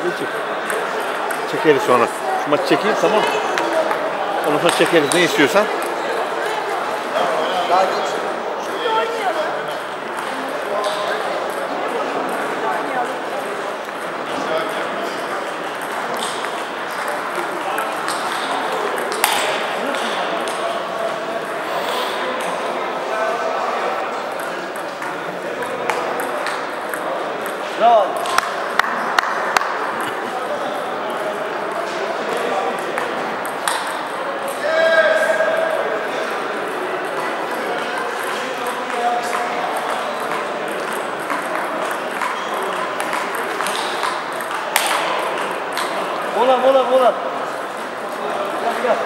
Çek. Çekeriz sonra. Şu maçı çekeyim, tamam. Ondan sonra çekeriz ne istiyorsan. Daha geç. Bravo. Mola. Gel.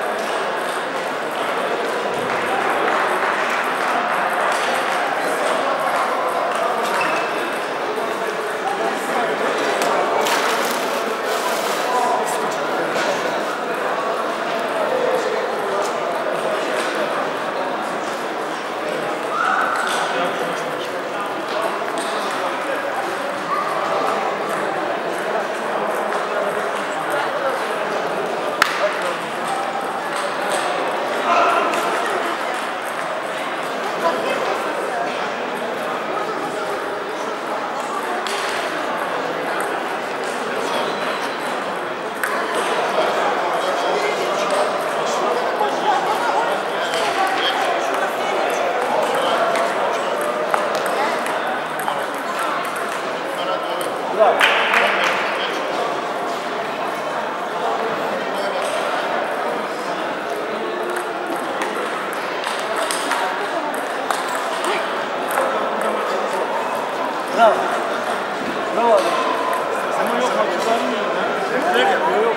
Bravo. Ama yok hakikaten yok.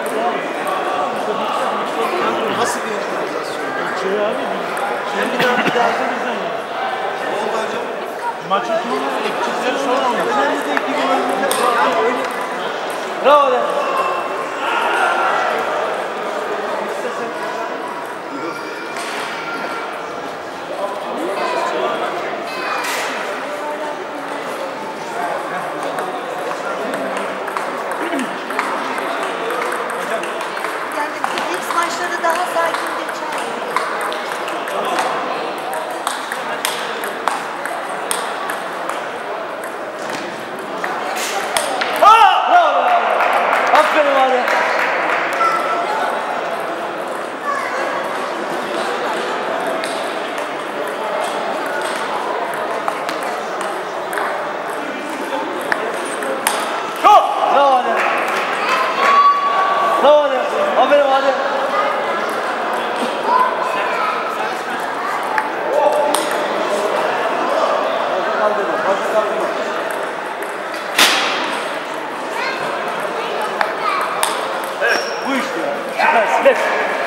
Nasıl bir organizasyon? Abi bir daha bizden ya. Ne oldu hocam? Maçın sonu ekipleri sonra olmuş. Bravo de. Yani ilk maçları daha sakin geçer. Bravo. Aferin abi. Bravo abi. Aferin abi. Fazla kaldırma. Bu işte ya. Süpersin. Ver.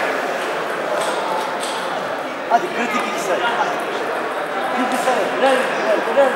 Hadi kritik 2 sayı. 2 sayı. Birer.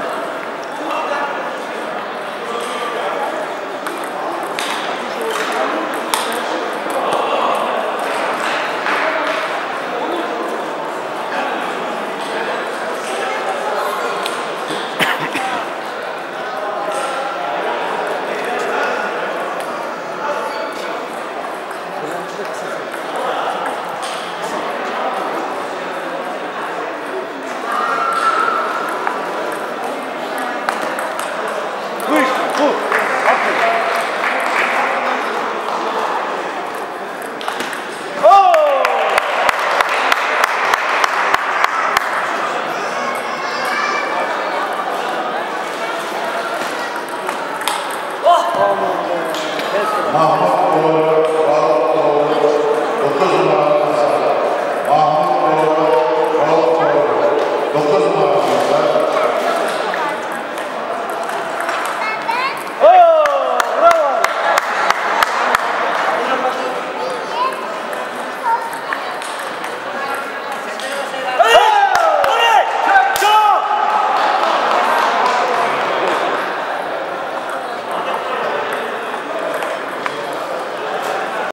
Bu işte. Bu. Aferin. Oh! Oh! Aman be.